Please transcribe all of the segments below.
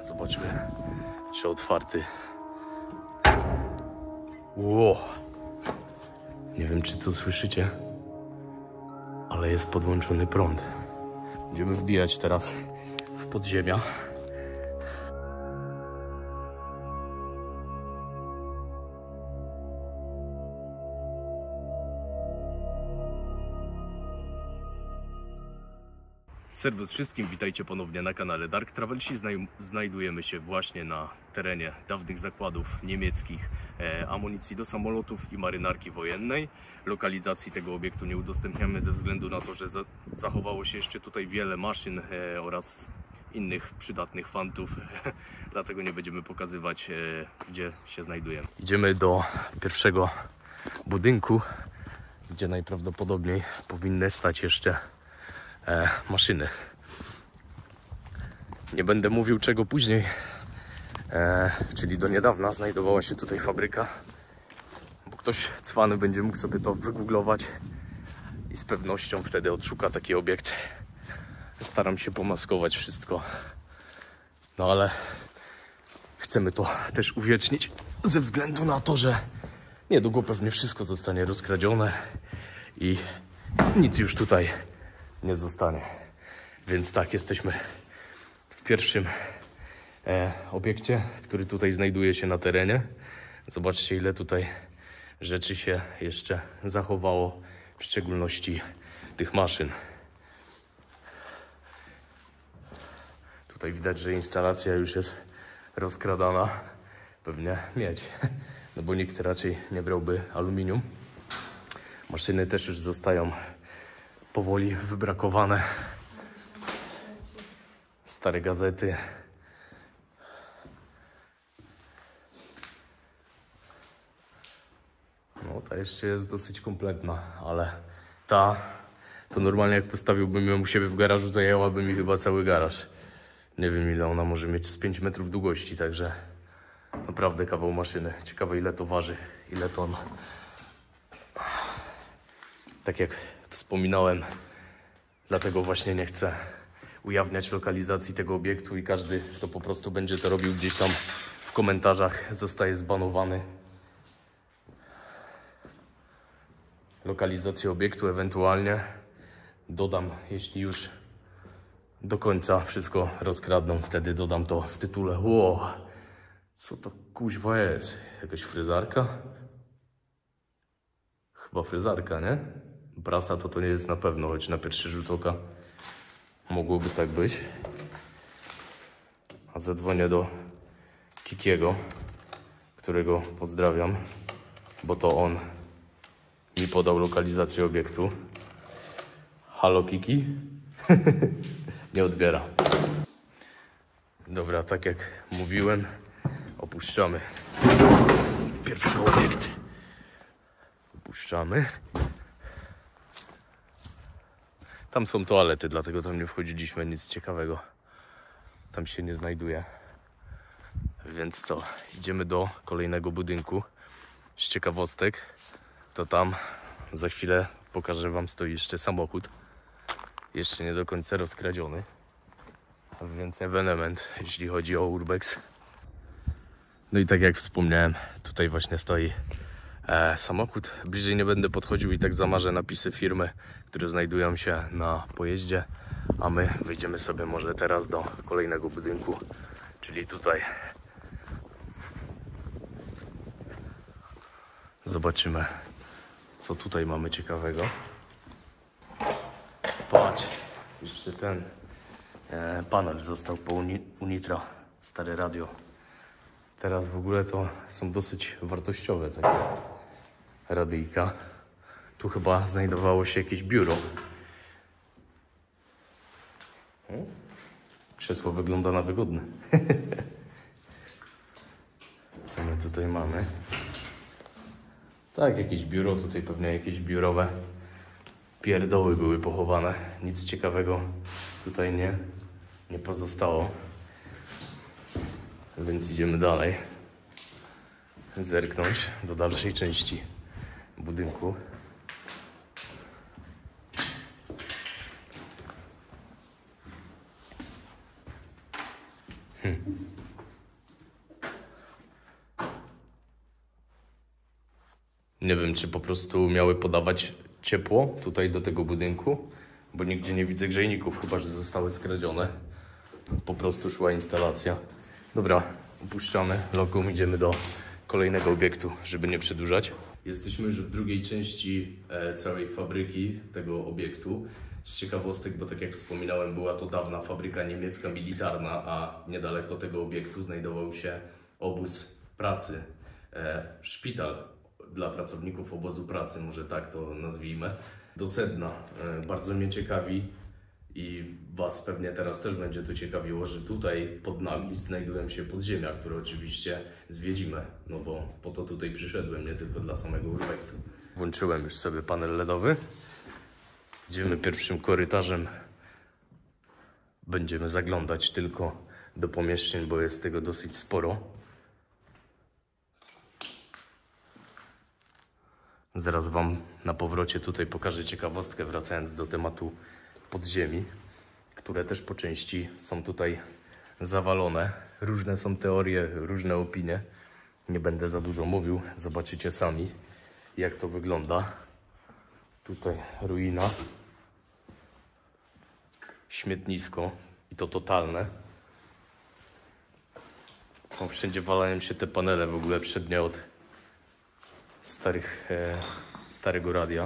Zobaczmy, czy otwarty. Ło! Nie wiem, czy to słyszycie, ale jest podłączony prąd. Będziemy wbijać teraz w podziemia. Serwus wszystkim, witajcie ponownie na kanale Dark Travelsi. Znajdujemy się właśnie na terenie dawnych zakładów niemieckich amunicji do samolotów i marynarki wojennej. Lokalizacji tego obiektu nie udostępniamy ze względu na to, że zachowało się jeszcze tutaj wiele maszyn oraz innych przydatnych fantów, dlatego nie będziemy pokazywać, gdzie się znajdujemy. Idziemy do pierwszego budynku, gdzie najprawdopodobniej powinny stać jeszcze maszyny. Nie będę mówił czego później, czyli do niedawna znajdowała się tutaj fabryka, bo ktoś cwany będzie mógł sobie to wygooglować i z pewnością wtedy odszuka taki obiekt. Staram się pomaskować wszystko, no ale chcemy to też uwiecznić ze względu na to, że niedługo pewnie wszystko zostanie rozkradzione i nic już tutaj nie zostanie. Więc tak, jesteśmy w pierwszym obiekcie, który tutaj znajduje się na terenie. Zobaczcie, ile tutaj rzeczy się jeszcze zachowało, w szczególności tych maszyn. Tutaj widać, że instalacja już jest rozkradana. Pewnie miedź, no bo nikt raczej nie brałby aluminium. Maszyny też już zostają powoli wybrakowane. Stare gazety. No, ta jeszcze jest dosyć kompletna, ale ta to normalnie jak postawiłbym ją u siebie w garażu, zajęłaby mi chyba cały garaż. Nie wiem, ile ona może mieć, z 5 metrów długości, także naprawdę kawał maszyny. Ciekawe, ile to waży, ile ton. Tak jak wspominałem, dlatego właśnie nie chcę ujawniać lokalizacji tego obiektu i każdy, kto po prostu będzie to robił gdzieś tam w komentarzach, zostaje zbanowany. Lokalizację obiektu ewentualnie dodam, jeśli już do końca wszystko rozkradną, wtedy dodam to w tytule. Wow, co to kuźwa jest? Jakaś fryzarka? Chyba fryzarka, nie? Prasa to nie jest na pewno, choć na pierwszy rzut oka mogłoby tak być. A zadzwonię do Kikiego, którego pozdrawiam, bo to on mi podał lokalizację obiektu. Halo Kiki? Nie odbiera. Dobra, tak jak mówiłem, opuszczamy pierwszy obiekt. Opuszczamy. Tam są toalety, dlatego tam nie wchodziliśmy, nic ciekawego tam się nie znajduje. Więc co, idziemy do kolejnego budynku. Z ciekawostek, to tam za chwilę pokażę wam, stoi jeszcze samochód. Jeszcze nie do końca rozkradziony, więc ewenement, jeśli chodzi o urbex. No i tak jak wspomniałem, tutaj właśnie stoi samochód. Bliżej nie będę podchodził i tak zamarzę napisy firmy, które znajdują się na pojeździe. A my wyjdziemy sobie może teraz do kolejnego budynku, czyli tutaj. Zobaczymy, co tutaj mamy ciekawego. Patrz, jeszcze ten panel został po Unitra, stare radio. Teraz w ogóle to są dosyć wartościowe takie radyjka. Tu chyba znajdowało się jakieś biuro. Krzesło wygląda na wygodne. Co my tutaj mamy? Tak, jakieś biuro, tutaj pewnie jakieś biurowe pierdoły były pochowane. Nic ciekawego tutaj nie pozostało. Więc idziemy dalej. Zerknąć do dalszej części budynku. Nie wiem, czy po prostu miały podawać ciepło tutaj do tego budynku, bo nigdzie nie widzę grzejników, chyba że zostały skradzione. Po prostu szła instalacja. Dobra, opuszczamy lokum, idziemy do kolejnego obiektu, żeby nie przedłużać. Jesteśmy już w drugiej części całej fabryki tego obiektu. Z ciekawostek, bo tak jak wspominałem, była to dawna fabryka niemiecka militarna, a niedaleko tego obiektu znajdował się obóz pracy, szpital dla pracowników obozu pracy, może tak to nazwijmy. Do sedna. Bardzo mnie ciekawi i Was pewnie teraz też będzie to ciekawiło, że tutaj pod nami znajdują się podziemia, które oczywiście zwiedzimy, no bo po to tutaj przyszedłem, nie tylko dla samego urbexu. Włączyłem już sobie panel LEDowy. Idziemy pierwszym korytarzem. Będziemy zaglądać tylko do pomieszczeń, bo jest tego dosyć sporo. Zaraz Wam na powrocie tutaj pokażę ciekawostkę, wracając do tematu podziemi, które też po części są tutaj zawalone. Różne są teorie, różne opinie. Nie będę za dużo mówił, zobaczycie sami, jak to wygląda. Tutaj ruina, śmietnisko i to totalne. O, wszędzie walają się te panele w ogóle przednie od starego radia.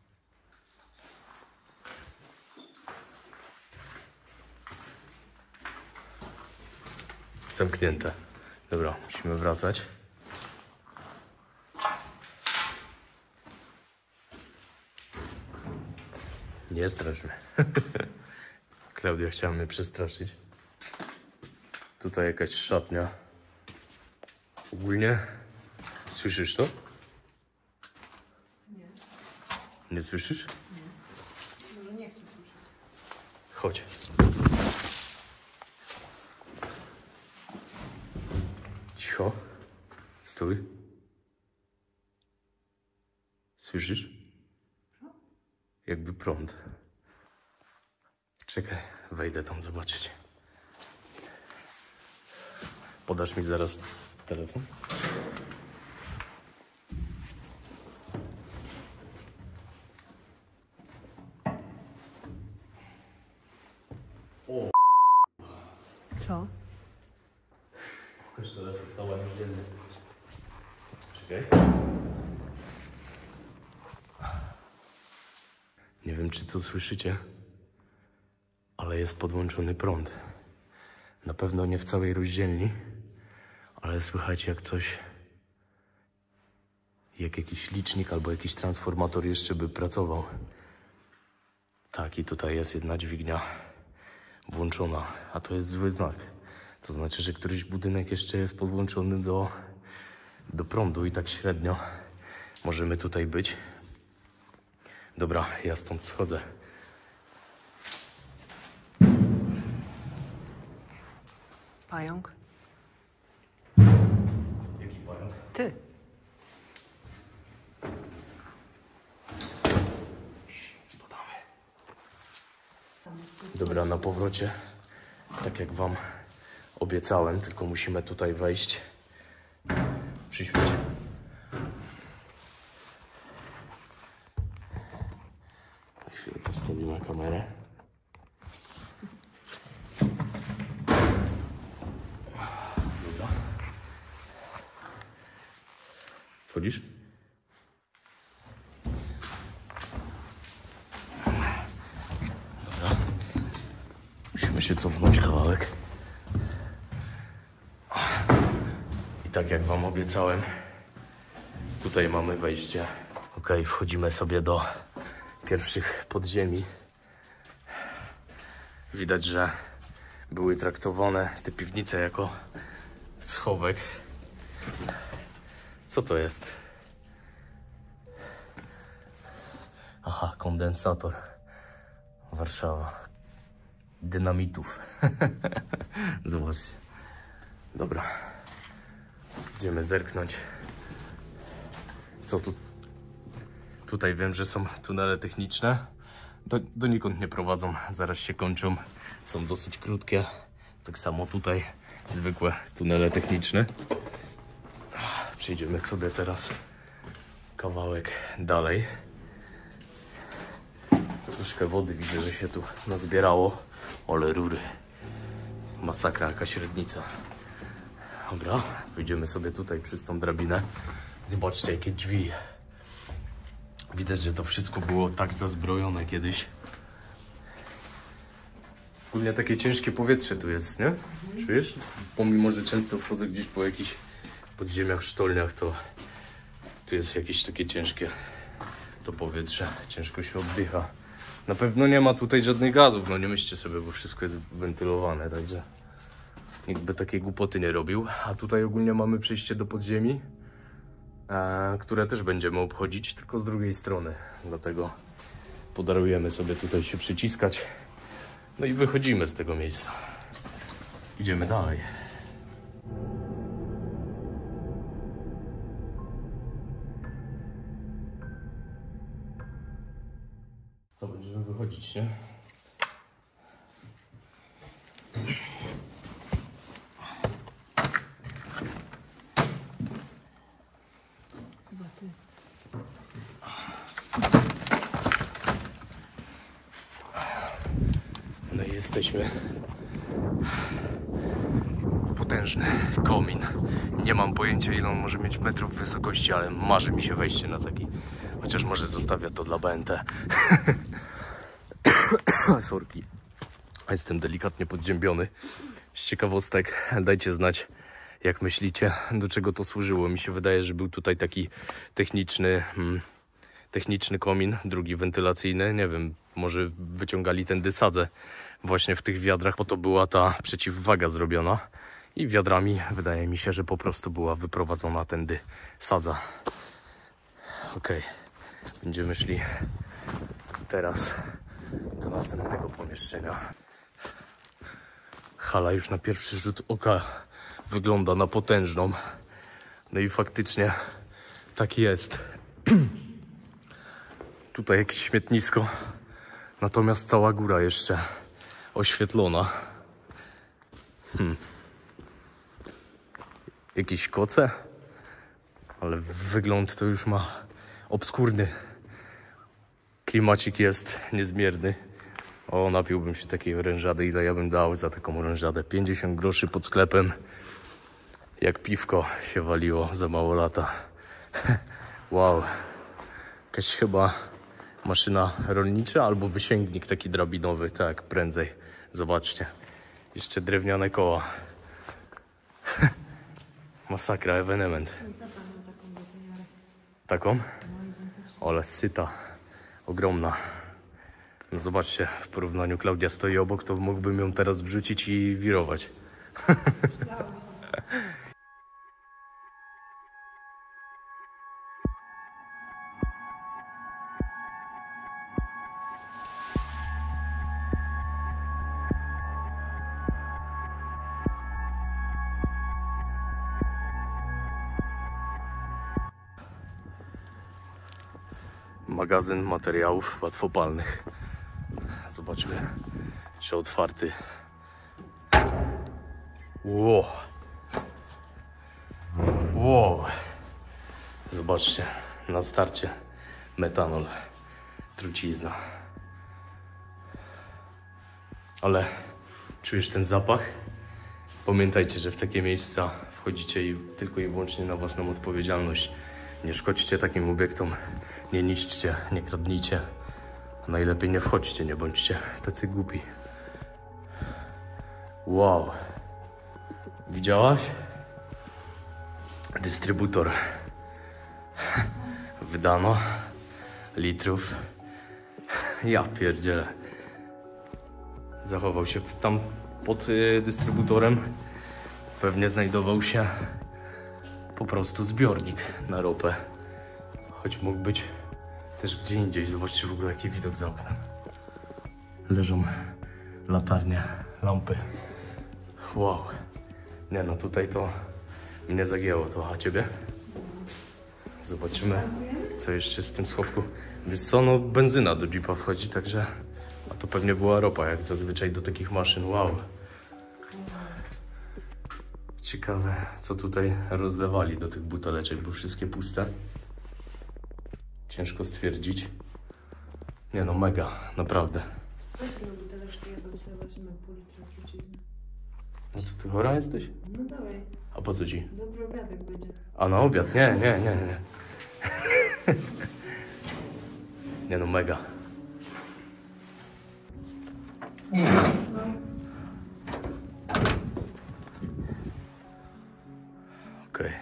Zamknięte. Dobra, musimy wracać. Nie strasz mnie. Klaudia chciała mnie przestraszyć. Tutaj jakaś szatnia. Ogólnie słyszysz to? Nie. Nie słyszysz? Nie. Może nie chcę słyszeć. Chodź. Cicho. Stój. Słyszysz? Jakby prąd. Czekaj, wejdę tam zobaczyć. Podasz mi zaraz telefon? O. Co? Pokaż telefon, cała niedzielna. Czekaj. Nie wiem, czy to słyszycie, ale jest podłączony prąd. Na pewno nie w całej rozdzielni, ale słychać jak coś, jak jakiś licznik albo jakiś transformator jeszcze by pracował. Tak, i tutaj jest jedna dźwignia włączona, a to jest zły znak. To znaczy, że któryś budynek jeszcze jest podłączony do prądu i tak średnio możemy tutaj być. Dobra, ja stąd schodzę. Pająk? Jaki pająk? Ty. Podamy. Dobra, na powrocie, tak jak Wam obiecałem, tylko musimy tutaj wejść. Przyświeć. Na chwilę postawimy kamerę. Dobra. Wchodzisz? Dobra. Musimy się cofnąć kawałek. I tak jak Wam obiecałem, tutaj mamy wejście. Ok, wchodzimy sobie do pierwszych podziemi. Widać, że były traktowane te piwnice jako schowek. Co to jest? Aha, kondensator. Warszawa. Dynamitów. Zobaczcie. Dobra. Idziemy zerknąć. Co tu? Tutaj wiem, że są tunele techniczne. Donikąd nie prowadzą. Zaraz się kończą. Są dosyć krótkie. Tak samo tutaj zwykłe tunele techniczne. Przejdziemy sobie teraz kawałek dalej. Troszkę wody widzę, że się tu nazbierało. Ole rury. Masakra, jaka średnica. Dobra, wyjdziemy sobie tutaj przez tą drabinę. Zobaczcie, jakie drzwi. Widać, że to wszystko było tak zazbrojone kiedyś. Ogólnie takie ciężkie powietrze tu jest, nie? Czujesz? Pomimo, że często wchodzę gdzieś po jakichś podziemiach, sztolniach, to tu jest jakieś takie ciężkie to powietrze. Ciężko się oddycha. Na pewno nie ma tutaj żadnych gazów, no nie myślcie sobie, bo wszystko jest wentylowane, także nikt by takiej głupoty nie robił. A tutaj ogólnie mamy przejście do podziemi, które też będziemy obchodzić, tylko z drugiej strony. Dlatego podarujemy sobie tutaj się przyciskać. No i wychodzimy z tego miejsca. Idziemy dalej. Co, będziemy wychodzić, nie? Chyba ty. No i jesteśmy. Potężny komin. Nie mam pojęcia, ile on może mieć metrów wysokości, ale marzy mi się wejście na taki. Chociaż może zostawię to dla BNT. Sorki. Jestem delikatnie podziębiony. Z ciekawostek dajcie znać, jak myślicie, do czego to służyło. Mi się wydaje, że był tutaj taki techniczny komin, drugi wentylacyjny. Nie wiem, może wyciągali tędy sadzę właśnie w tych wiadrach, bo to była ta przeciwwaga zrobiona. I wiadrami wydaje mi się, że po prostu była wyprowadzona tędy sadza. Okej. Będziemy szli teraz do następnego pomieszczenia. Hala już na pierwszy rzut oka wygląda na potężną. No i faktycznie tak jest. Tutaj jakieś śmietnisko. Natomiast cała góra jeszcze oświetlona. Jakieś koce? Ale wygląd to już ma obskurny. Klimacik jest niezmierny. O, napiłbym się takiej orężady. Ile ja bym dał za taką orężadę? 50 groszy pod sklepem. Jak piwko się waliło za mało lata. Wow. Jakaś chyba maszyna rolnicza albo wysięgnik taki drabinowy. Tak, prędzej. Zobaczcie. Jeszcze drewniane koła. Masakra, ewenement. Taką? Ale syta. Ogromna. No zobaczcie, w porównaniu Klaudia stoi obok, to mógłbym ją teraz wrzucić i wirować. Magazyn materiałów łatwopalnych. Zobaczmy, czy otwarty. Wow. Wow. Zobaczcie, na starcie metanol, trucizna. Ale czujesz ten zapach? Pamiętajcie, że w takie miejsca wchodzicie tylko i wyłącznie na własną odpowiedzialność. Nie szkodźcie takim obiektom, nie niszczcie, nie kradnijcie. A najlepiej nie wchodźcie, nie bądźcie tacy głupi. Wow. Widziałaś? Dystrybutor. Wydano litrów. Ja pierdzielę. Zachował się tam pod dystrybutorem. Pewnie znajdował się po prostu zbiornik na ropę. Choć mógł być też gdzie indziej. Zobaczcie w ogóle, jaki widok za oknem. Leżą latarnie, lampy. Wow. Nie no, tutaj to mnie zagięło to, a ciebie? Zobaczymy, co jeszcze z tym schowku. Wiesz co, no benzyna do Jeepa wchodzi, także... A to pewnie była ropa, jak zazwyczaj do takich maszyn. Wow. Ciekawe, co tutaj rozlewali do tych buteleczek, bo wszystkie puste. Ciężko stwierdzić. Nie no, mega, naprawdę. Weź tę buteleczkę, ja bym sobie wezmę pół litra trucizny. No co, ty chora jesteś? No dawaj, A po co ci? dobry obiadek będzie. A na obiad? Nie. Nie no, mega. Okej.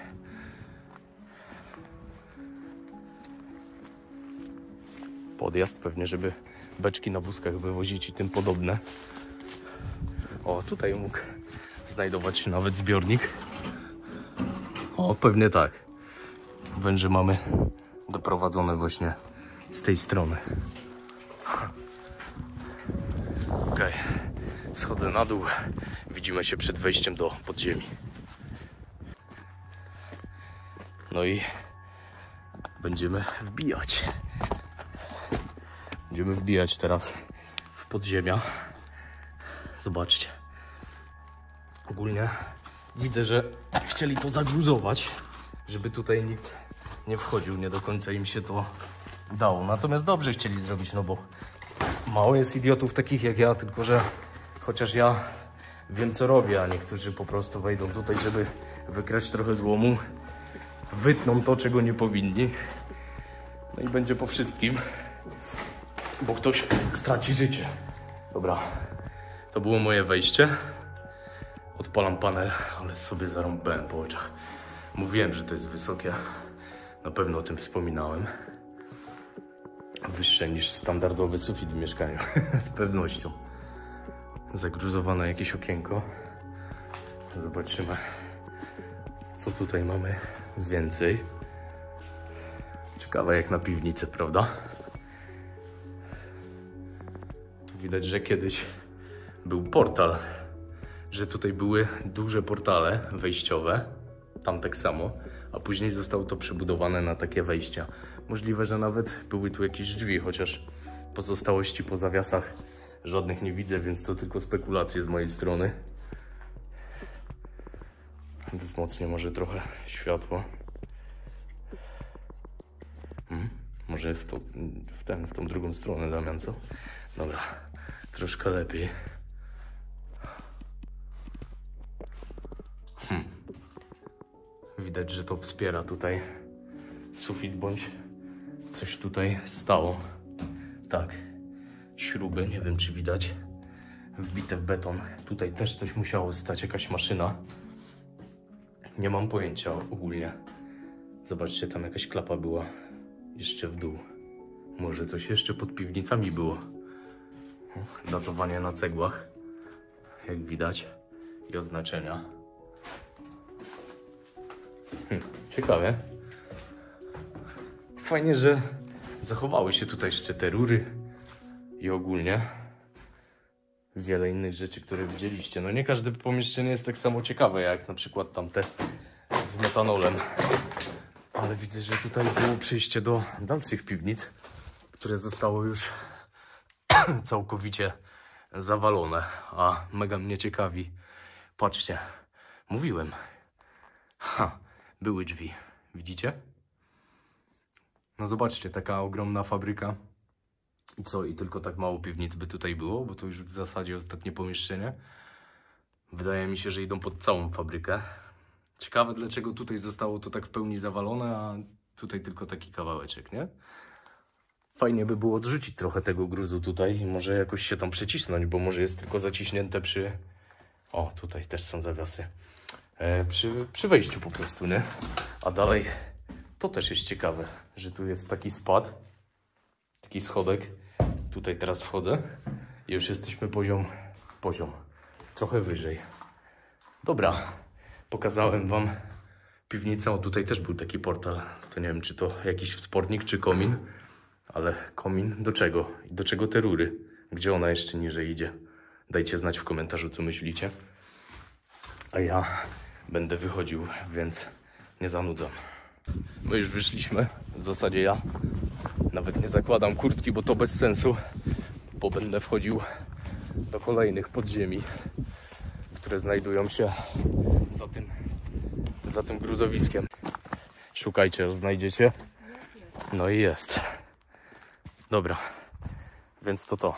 Podjazd pewnie, żeby beczki na wózkach wywozić i tym podobne. O, tutaj mógł znajdować się nawet zbiornik. O, pewnie tak. Węże mamy doprowadzone właśnie z tej strony. Okej. Schodzę na dół. Widzimy się przed wejściem do podziemi. No i będziemy wbijać. Będziemy wbijać teraz w podziemia. Zobaczcie. Ogólnie widzę, że chcieli to zagruzować, żeby tutaj nikt nie wchodził. Nie do końca im się to dało. Natomiast dobrze chcieli zrobić, no bo mało jest idiotów takich jak ja, tylko że chociaż ja wiem, co robię, a niektórzy po prostu wejdą tutaj, żeby wykraść trochę złomu, wytną to, czego nie powinni. No i będzie po wszystkim, bo ktoś straci życie. Dobra, to było moje wejście. Odpalam panel, ale sobie zarąbałem po oczach. Mówiłem, że to jest wysokie. Na pewno o tym wspominałem. Wyższe niż standardowy sufit w mieszkaniu. Z pewnością. Zagruzowane jakieś okienko. Zobaczymy, co tutaj mamy więcej. Ciekawe jak na piwnicę, prawda? Tu widać, że kiedyś był portal. Że tutaj były duże portale wejściowe. Tam tak samo. A później zostało to przebudowane na takie wejścia. Możliwe, że nawet były tu jakieś drzwi, chociaż pozostałości po zawiasach żadnych nie widzę, więc to tylko spekulacje z mojej strony. Wzmocnię może trochę światło. Może w tą drugą stronę, Damian, co? Dobra, troszkę lepiej. Widać, że to wspiera tutaj sufit, bądź coś tutaj stało. Tak, śruby, nie wiem czy widać, wbite w beton. Tutaj też coś musiało stać, jakaś maszyna. Nie mam pojęcia ogólnie. Zobaczcie, tam jakaś klapa była jeszcze w dół. Może coś jeszcze pod piwnicami było. Datowanie na cegłach, jak widać, i oznaczenia. Ciekawe. Fajnie, że zachowały się tutaj jeszcze te rury i ogólnie wiele innych rzeczy, które widzieliście. No nie każde pomieszczenie jest tak samo ciekawe, jak na przykład tamte z metanolem. Ale widzę, że tutaj było przejście do dalszych piwnic, które zostało już całkowicie zawalone. A mega mnie ciekawi. Patrzcie, mówiłem. Były drzwi. Widzicie? No zobaczcie, taka ogromna fabryka. I co? I tylko tak mało piwnic by tutaj było, bo to już w zasadzie ostatnie pomieszczenie. Wydaje mi się, że idą pod całą fabrykę. Ciekawe, dlaczego tutaj zostało to tak w pełni zawalone, a tutaj tylko taki kawałeczek, nie? Fajnie by było odrzucić trochę tego gruzu tutaj i może jakoś się tam przecisnąć, bo może jest tylko zaciśnięte przy... O, tutaj też są zawiasy. Przy wejściu po prostu, nie? A dalej to też jest ciekawe, że tu jest taki spad, taki schodek. Tutaj teraz wchodzę i już jesteśmy poziom trochę wyżej. Dobra, pokazałem wam piwnicę. O, tutaj też był taki portal. To nie wiem, czy to jakiś wspornik, czy komin. Ale komin do czego? I do czego te rury? Gdzie ona jeszcze niżej idzie? Dajcie znać w komentarzu, co myślicie. A ja będę wychodził, więc nie zanudzam. My już wyszliśmy. W zasadzie ja nawet nie zakładam kurtki, bo to bez sensu. Bo będę wchodził do kolejnych podziemi, które znajdują się za tym za tym gruzowiskiem. Szukajcie, znajdziecie. No i jest. Dobra, więc to.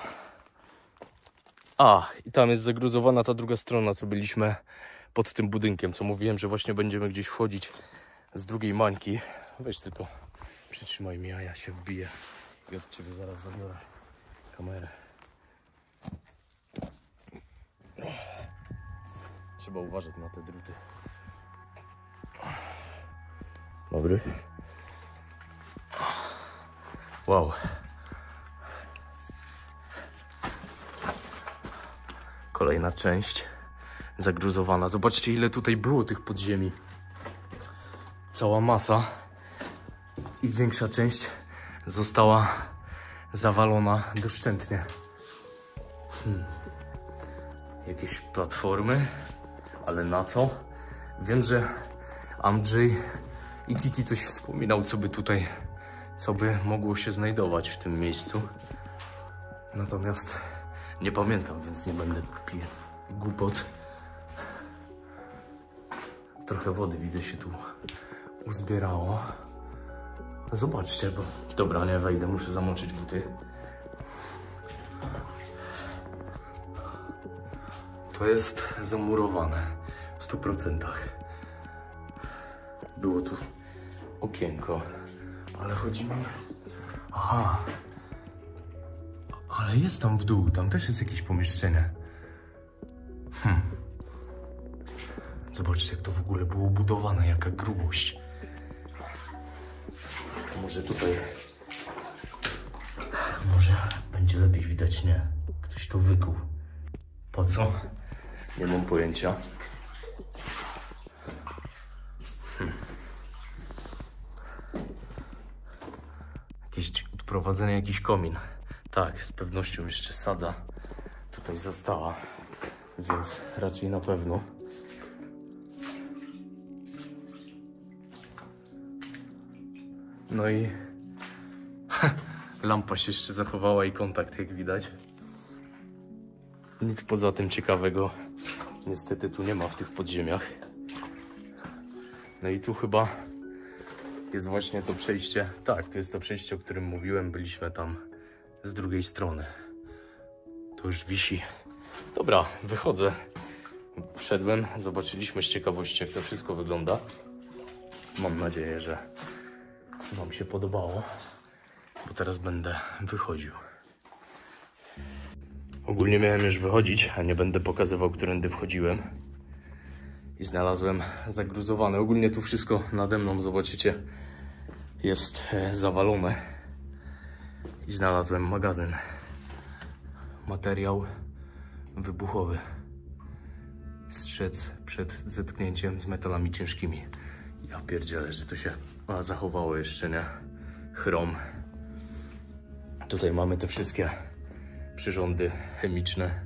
A, i tam jest zagruzowana ta druga strona, co byliśmy pod tym budynkiem, co mówiłem, że właśnie będziemy gdzieś wchodzić z drugiej mańki. Weź tylko, przytrzymaj mi, a ja się wbiję i od ciebie zaraz zabiorę kamerę. Trzeba uważać na te druty. Dobry. Wow. Kolejna część zagruzowana. Zobaczcie, ile tutaj było tych podziemi. Cała masa i większa część została zawalona doszczętnie. Jakieś platformy, ale na co? Wiem, że Andrzej i Kiki coś wspominał, co by mogło się znajdować w tym miejscu. Natomiast nie pamiętam, więc nie będę pił głupot. Trochę wody widzę się tu uzbierało. Zobaczcie, bo... Dobra, nie wejdę, muszę zamoczyć buty. To jest zamurowane w 100%. Było tu okienko, ale chodzi mi... Aha. Ale jest tam w dół, tam też jest jakieś pomieszczenie. Zobaczcie, jak to w ogóle było budowane, jaka grubość. Może tutaj... Może będzie lepiej widać, nie? Ktoś to wykuł. Po co? Nie mam pojęcia. Jakieś odprowadzenie, jakiś komin. Tak, z pewnością jeszcze sadza tutaj została, więc raczej na pewno. No i lampa się jeszcze zachowała i kontakt, jak widać. Nic poza tym ciekawego niestety tu nie ma w tych podziemiach. No i tu chyba jest właśnie to przejście. Tak, to jest to przejście, o którym mówiłem. Byliśmy tam z drugiej strony. To już wisi. Dobra, wychodzę. Wszedłem, zobaczyliśmy z ciekawości, jak to wszystko wygląda. Mam nadzieję, że wam się podobało, bo teraz będę wychodził. Ogólnie miałem już wychodzić, a nie będę pokazywał, którędy wchodziłem. I znalazłem zagruzowane. Ogólnie tu wszystko nade mną, zobaczycie, jest zawalone. I znalazłem magazyn. Materiał wybuchowy. Strzec przed zetknięciem z metalami ciężkimi. Ja pierdzielę, że to się zachowało jeszcze, nie? Chrom. Tutaj mamy te wszystkie przyrządy chemiczne.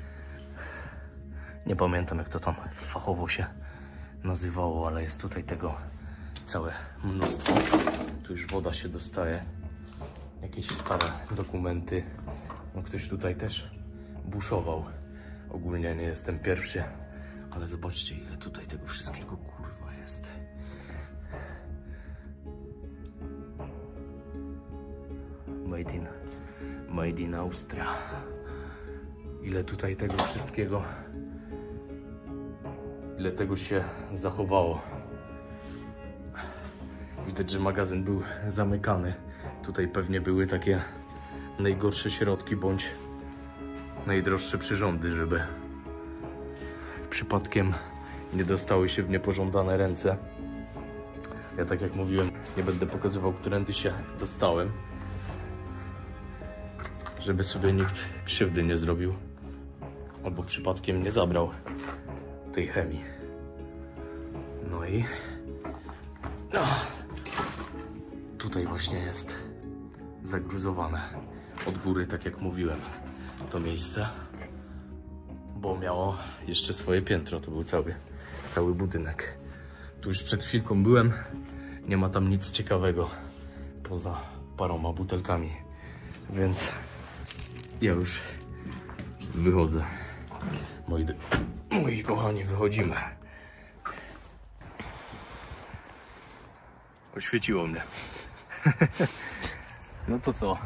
Nie pamiętam, jak to tam fachowo się nazywało, ale jest tutaj tego całe mnóstwo. Tu już woda się dostaje. Jakieś stare dokumenty. No, ktoś tutaj też buszował. Ogólnie nie jestem pierwszy, ale zobaczcie, ile tutaj tego wszystkiego kurwa jest. Made in Austria. Ile tutaj tego wszystkiego, ile tego się zachowało. Widać, że magazyn był zamykany. Tutaj pewnie były takie najgorsze środki bądź najdroższe przyrządy, żeby przypadkiem nie dostały się w niepożądane ręce. Ja, tak jak mówiłem, nie będę pokazywał, którędy się dostałem, żeby sobie nikt krzywdy nie zrobił albo przypadkiem nie zabrał tej chemii. No i tutaj właśnie jest zagruzowane od góry, tak jak mówiłem, to miejsce, bo miało jeszcze swoje piętro. To był cały budynek. Tu już przed chwilką byłem, nie ma tam nic ciekawego poza paroma butelkami, więc ja już wychodzę. Moi kochani, wychodzimy. Oświeciło mnie. No to co?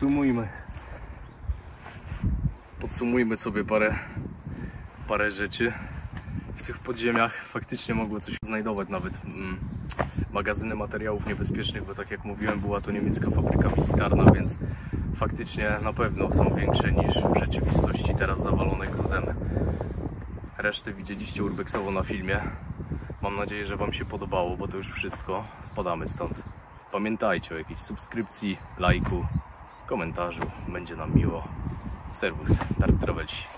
Podsumujmy sobie parę rzeczy. W tych podziemiach faktycznie mogło coś znajdować, nawet magazyny materiałów niebezpiecznych, bo tak jak mówiłem, była to niemiecka fabryka militarna, więc faktycznie na pewno są większe niż w rzeczywistości teraz zawalone gruzem. Resztę widzieliście urbexowo na filmie. Mam nadzieję, że Wam się podobało, bo to już wszystko. Spadamy stąd. Pamiętajcie o jakiejś subskrypcji, lajku, komentarzu. Będzie nam miło. Serwus, Dark Travelsi.